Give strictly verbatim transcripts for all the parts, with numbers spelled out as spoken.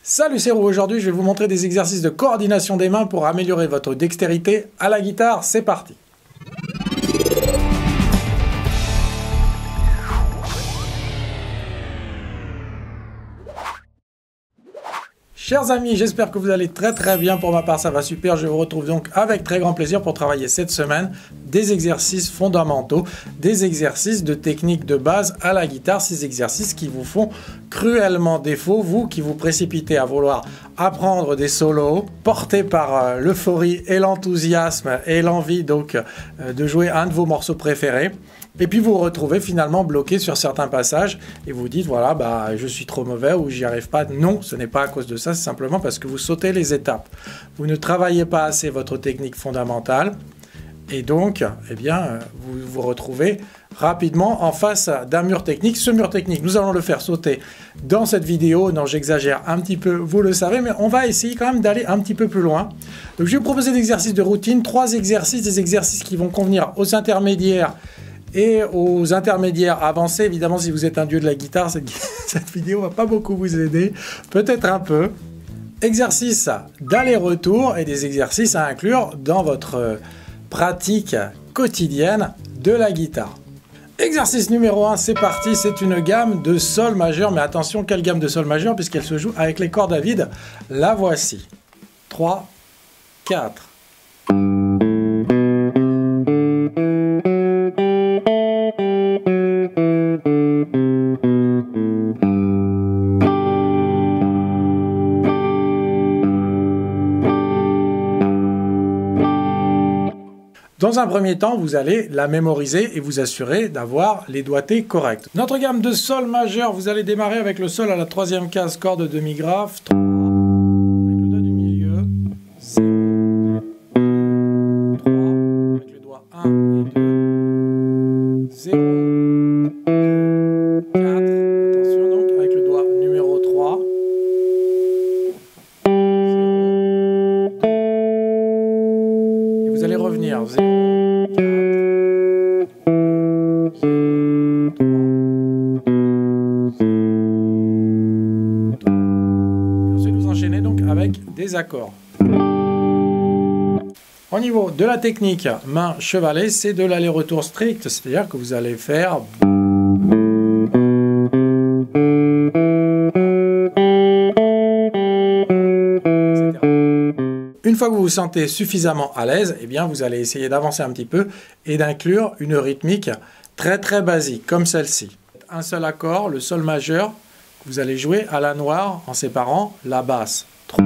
Salut, c'est Roux. Aujourd'hui, je vais vous montrer des exercices de coordination des mains pour améliorer votre dextérité à la guitare. C'est parti! Chers amis, j'espère que vous allez très très bien. Pour ma part, ça va super. Je vous retrouve donc avec très grand plaisir pour travailler cette semaine des exercices fondamentaux, des exercices de technique de base à la guitare. Ces exercices qui vous font cruellement défaut, vous qui vous précipitez à vouloir apprendre des solos, portés par euh, l'euphorie et l'enthousiasme et l'envie donc euh, de jouer un de vos morceaux préférés. Et puis vous vous retrouvez finalement bloqué sur certains passages et vous vous dites voilà, bah, je suis trop mauvais ou j'y arrive pas. Non, ce n'est pas à cause de ça, c'est simplement parce que vous sautez les étapes. Vous ne travaillez pas assez votre technique fondamentale et donc eh bien, vous vous retrouvez rapidement en face d'un mur technique. Ce mur technique, nous allons le faire sauter dans cette vidéo. Non, j'exagère un petit peu, vous le savez, mais on va essayer quand même d'aller un petit peu plus loin. Donc je vais vous proposer des exercices de routine, trois exercices, des exercices qui vont convenir aux intermédiaires et aux intermédiaires avancés. Évidemment, si vous êtes un dieu de la guitare, cette, cette vidéo va pas beaucoup vous aider, peut-être un peu. Exercices d'aller-retour et des exercices à inclure dans votre pratique quotidienne de la guitare. Exercice numéro un, c'est parti, c'est une gamme de sol majeur, mais attention, quelle gamme de sol majeur, puisqu'elle se joue avec les cordes à vide. La voici. trois, quatre. Dans un premier temps, vous allez la mémoriser et vous assurer d'avoir les doigtés corrects. Notre gamme de sol majeur, vous allez démarrer avec le sol à la troisième case, corde demi-grave, trois, avec le doigt du milieu, zéro, trois, avec le doigt un et deux, zéro, quatre, attention donc, avec le doigt numéro trois, zéro, et vous allez revenir, zéro, des accords. Au niveau de la technique main chevalet, c'est de l'aller-retour strict, c'est-à-dire que vous allez faire et cetera. Une fois que vous vous sentez suffisamment à l'aise, eh bien vous allez essayer d'avancer un petit peu et d'inclure une rythmique très très basique, comme celle-ci. Un seul accord, le sol majeur, vous allez jouer à la noire en séparant la basse. trois.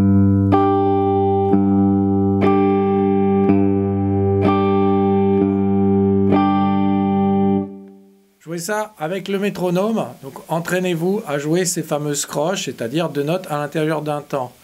Jouez ça avec le métronome, donc entraînez-vous à jouer ces fameuses croches, c'est-à-dire deux notes à l'intérieur d'un temps.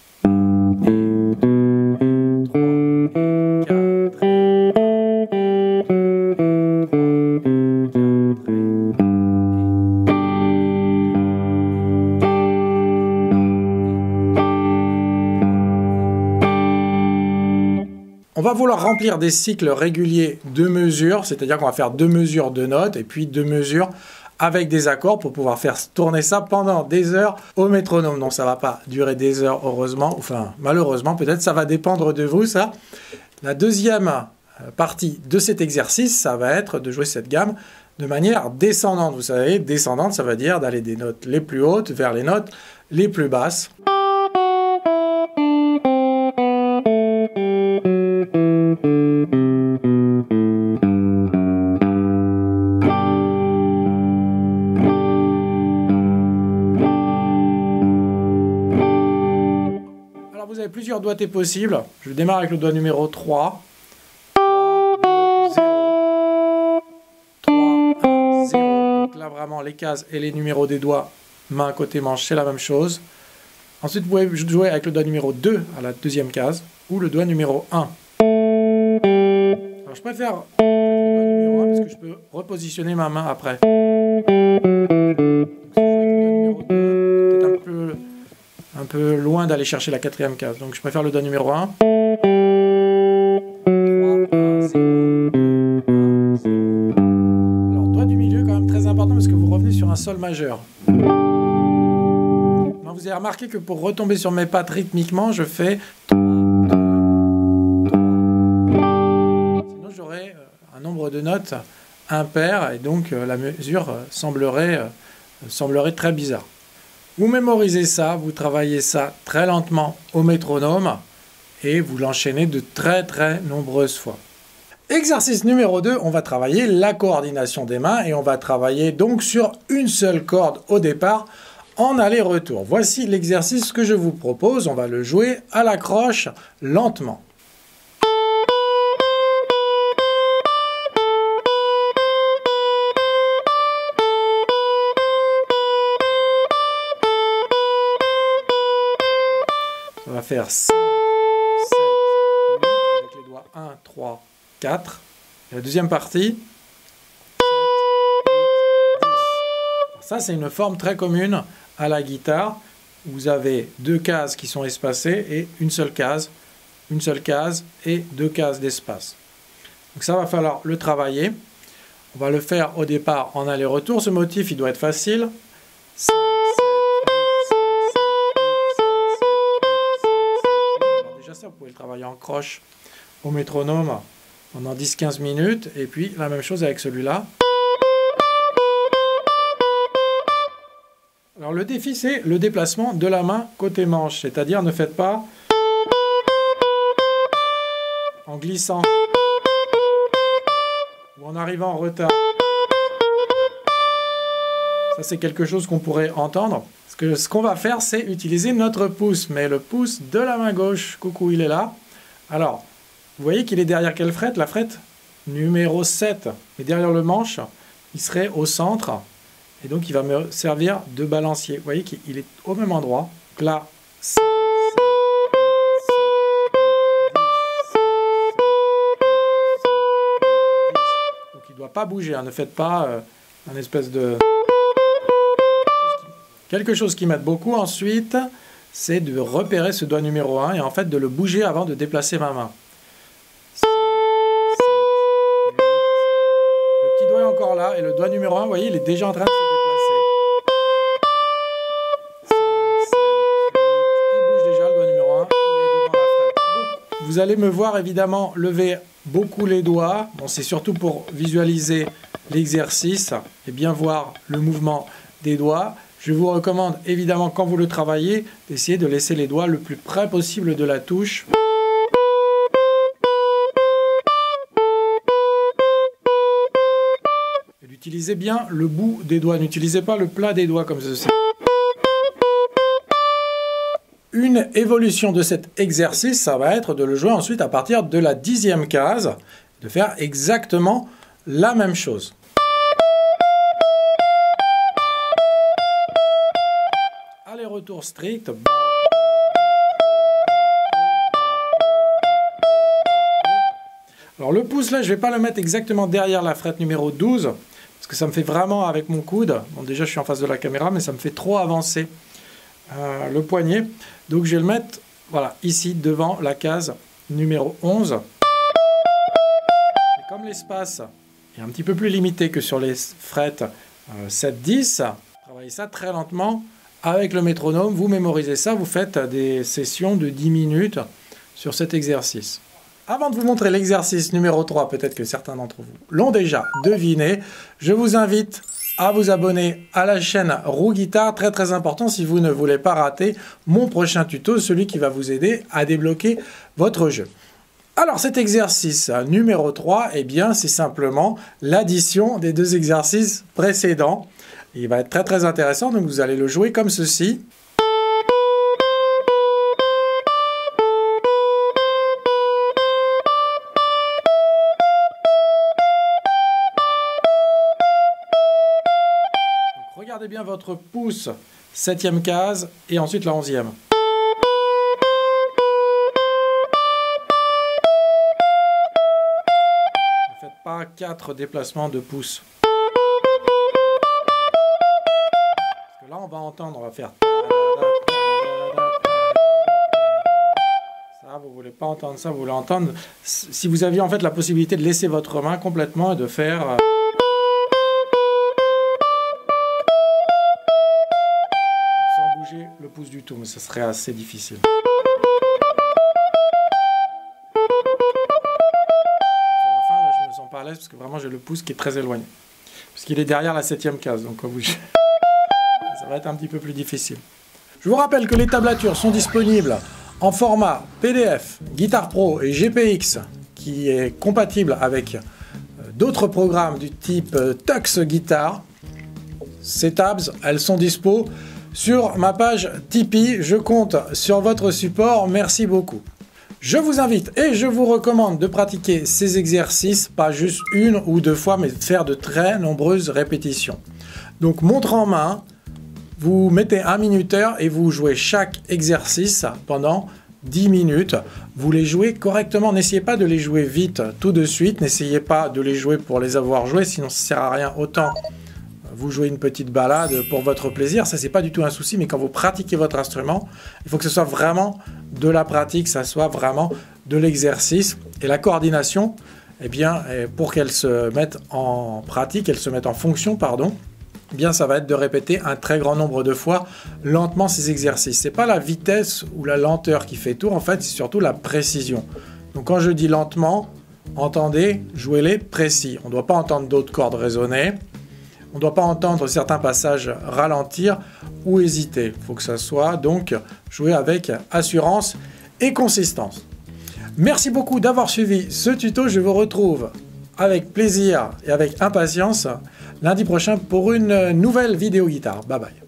On va vouloir remplir des cycles réguliers de mesures, c'est-à-dire qu'on va faire deux mesures de notes et puis deux mesures avec des accords pour pouvoir faire tourner ça pendant des heures au métronome. Donc ça ne va pas durer des heures, heureusement, enfin malheureusement, peut-être ça va dépendre de vous, ça. La deuxième partie de cet exercice, ça va être de jouer cette gamme de manière descendante. Vous savez, descendante, ça veut dire d'aller des notes les plus hautes vers les notes les plus basses. Alors vous avez plusieurs doigtés possibles. Je démarre avec le doigt numéro trois. trois, deux, zéro. trois, un, zéro. Donc là vraiment les cases et les numéros des doigts, main côté manche, c'est la même chose. Ensuite vous pouvez jouer avec le doigt numéro deux à la deuxième case ou le doigt numéro un. Alors je préfère le doigt numéro un parce que je peux repositionner ma main après. Donc si je joue avec le doigt numéro deux, c'est peut-être un peu, un peu loin d'aller chercher la quatrième case. Donc je préfère le doigt numéro un. trois, un, zéro, deux, un, zéro. Alors doigt du milieu quand même très important parce que vous revenez sur un sol majeur. Vous avez remarqué que pour retomber sur mes pattes rythmiquement, je fais trois, deux, trois. Sinon, j'aurais un nombre de notes impair et donc la mesure semblerait, semblerait très bizarre. Vous mémorisez ça, vous travaillez ça très lentement au métronome et vous l'enchaînez de très très nombreuses fois. Exercice numéro deux, on va travailler la coordination des mains et on va travailler donc sur une seule corde au départ en aller-retour. Voici l'exercice que je vous propose, on va le jouer à la croche lentement. On va faire cinq, sept, huit avec les doigts un, trois, quatre. Et la deuxième partie, sept, huit, dix. Ça, c'est une forme très commune à la guitare. Vous avez deux cases qui sont espacées et une seule case, une seule case et deux cases d'espace. Donc ça va falloir le travailler. On va le faire au départ en aller-retour. Ce motif, il doit être facile. cinq, ça, vous pouvez le travailler en croche au métronome pendant dix à quinze minutes. Et puis, la même chose avec celui-là. Alors, le défi, c'est le déplacement de la main côté manche. C'est-à-dire, ne faites pas en glissant ou en arrivant en retard. Ça, c'est quelque chose qu'on pourrait entendre. Parce que ce qu'on va faire, c'est utiliser notre pouce. Mais le pouce de la main gauche, coucou, il est là. Alors, vous voyez qu'il est derrière quelle frette? La frette numéro sept. Et derrière le manche, il serait au centre. Et donc, il va me servir de balancier. Vous voyez qu'il est au même endroit. Donc là, cinq, sept, huit, sept, dix. Donc, il ne doit pas bouger. Hein. Ne faites pas euh, un espèce de... Quelque chose qui m'aide beaucoup ensuite, c'est de repérer ce doigt numéro un et en fait de le bouger avant de déplacer ma main. cinq, sept, huit. Le petit doigt est encore là et le doigt numéro un, vous voyez, il est déjà en train de se déplacer. cinq, sept, huit. Il bouge déjà le doigt numéro un, il est devant la frette. Vous allez me voir évidemment lever beaucoup les doigts. Bon, c'est surtout pour visualiser l'exercice et bien voir le mouvement des doigts. Je vous recommande évidemment quand vous le travaillez d'essayer de laisser les doigts le plus près possible de la touche. Et d'utiliser bien le bout des doigts, n'utilisez pas le plat des doigts comme ceci. Une évolution de cet exercice, ça va être de le jouer ensuite à partir de la dixième case, de faire exactement la même chose. Aller-retour strict. Alors le pouce là, je ne vais pas le mettre exactement derrière la frette numéro douze, parce que ça me fait vraiment avec mon coude. Bon, déjà je suis en face de la caméra, mais ça me fait trop avancer euh, le poignet. Donc je vais le mettre voilà, ici devant la case numéro onze. Et comme l'espace est un petit peu plus limité que sur les frettes euh, sept dix, travaillez ça très lentement. Avec le métronome, vous mémorisez ça, vous faites des sessions de dix minutes sur cet exercice. Avant de vous montrer l'exercice numéro trois, peut-être que certains d'entre vous l'ont déjà deviné, je vous invite à vous abonner à la chaîne Roux Guitare, très très important si vous ne voulez pas rater mon prochain tuto, celui qui va vous aider à débloquer votre jeu. Alors cet exercice numéro trois, eh bien c'est simplement l'addition des deux exercices précédents. Il va être très très intéressant, donc vous allez le jouer comme ceci. Donc, regardez bien votre pouce, septième case, et ensuite la onzième. Ne faites pas quatre déplacements de pouce. Là, on va entendre, on va faire... Ça, vous ne voulez pas entendre ça, vous voulez entendre... Si vous aviez en fait la possibilité de laisser votre main complètement et de faire... Sans bouger le pouce du tout, mais ce serait assez difficile. Sur la fin, là, je me sens pas à l'aise parce que vraiment j'ai le pouce qui est très éloigné. Parce qu'il est derrière la septième case, donc quand vous... ça va être un petit peu plus difficile. Je vous rappelle que les tablatures sont disponibles en format P D F, Guitar Pro et G P X, qui est compatible avec d'autres programmes du type Tux Guitar. Ces tabs, elles sont dispo sur ma page Tipeee. Je compte sur votre support. Merci beaucoup. Je vous invite et je vous recommande de pratiquer ces exercices, pas juste une ou deux fois, mais de faire de très nombreuses répétitions. Donc, montre en main, vous mettez un minuteur et vous jouez chaque exercice pendant dix minutes. Vous les jouez correctement. N'essayez pas de les jouer vite tout de suite. N'essayez pas de les jouer pour les avoir joués, sinon ça ne sert à rien. Autant vous jouez une petite balade pour votre plaisir. Ça, c'est pas du tout un souci. Mais quand vous pratiquez votre instrument, il faut que ce soit vraiment de la pratique, ça soit vraiment de l'exercice. Et la coordination, eh bien, pour qu'elle se mette en pratique, elle se mette en fonction, pardon, eh bien, ça va être de répéter un très grand nombre de fois lentement ces exercices. C'est pas la vitesse ou la lenteur qui fait tout, en fait, c'est surtout la précision. Donc, quand je dis lentement, entendez, jouez-les précis. On ne doit pas entendre d'autres cordes résonner. On ne doit pas entendre certains passages ralentir ou hésiter. Il faut que ça soit donc joué avec assurance et consistance. Merci beaucoup d'avoir suivi ce tuto. Je vous retrouve avec plaisir et avec impatience lundi prochain pour une nouvelle vidéo guitare. Bye bye.